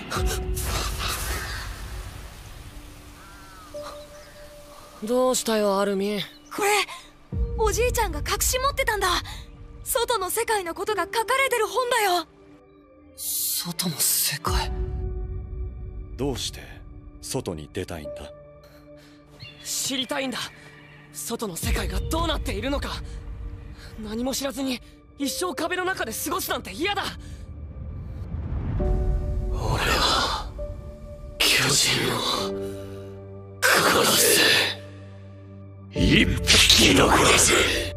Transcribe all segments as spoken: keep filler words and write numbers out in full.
どうしたよアルミ。 これおじいちゃんが隠し持ってたんだ。外の世界のことが書かれてる本だよ。 外の世界。 どうして外に出たいんだ？ 知りたいんだ。外の世界がどうなっているのか。何も知らずに一生壁の中で過ごすなんて嫌だ。俺は巨人を殺せ。一匹残らず。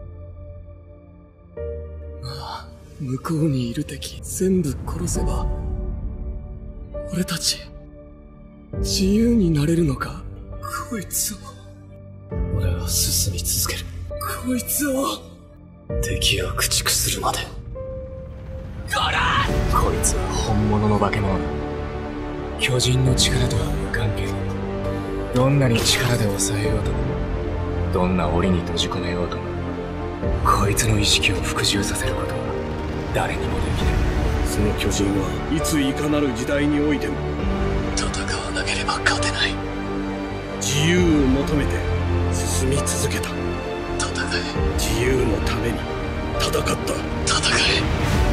ああ、向こうにいる敵全部殺せば俺たち自由になれるのか。こいつを俺は進み続ける。こいつを敵を駆逐するまで。こら！こいつは本物の化け物だ。巨人の力とは無関係。どんなに力で抑えようとも、どんな檻に閉じ込めようとも、こいつの意識を服従させることは誰にもできない。 その巨人はいついかなる時代においても戦わなければ勝てない。 自由を求めて進み続けた。 戦え。 自由のために戦った。 戦え。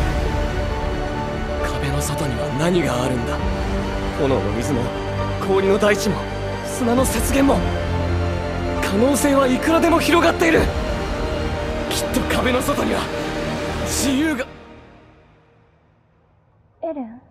壁の外には何があるんだ。炎の水も氷の大地も砂の雪原も。可能性はいくらでも広がっている。きっと壁の外には自由が。 エレン、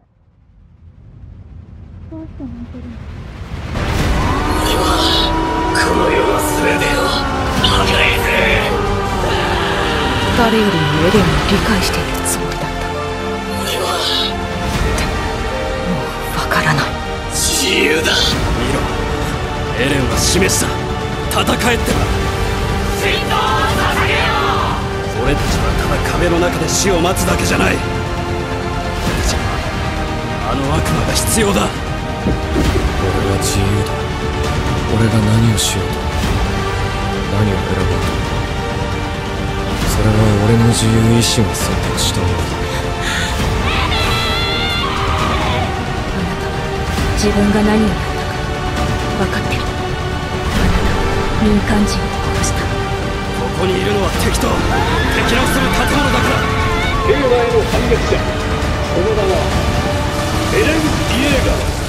どうして泣いてるの？ 俺はこの世の全てを破壊する。 誰よりもエレンを理解しているつもりだった。 俺はでももうわからない。 自由だ。 見ろ、エレンは示した。戦えってば。 心臓を捧げよう。 俺たちはただ壁の中で死を待つだけじゃない。俺たちはあの悪魔が必要だ。俺は自由だ。俺が何をしようと、何を選ぼうと、それは俺の自由意志が選択したものだ。 あなたは自分が何をやったか分かってる。あなたは民間人を殺した。 ここにいるのは敵と敵のする建物だから。平和への反逆者、その名はエレン・ディエーガー。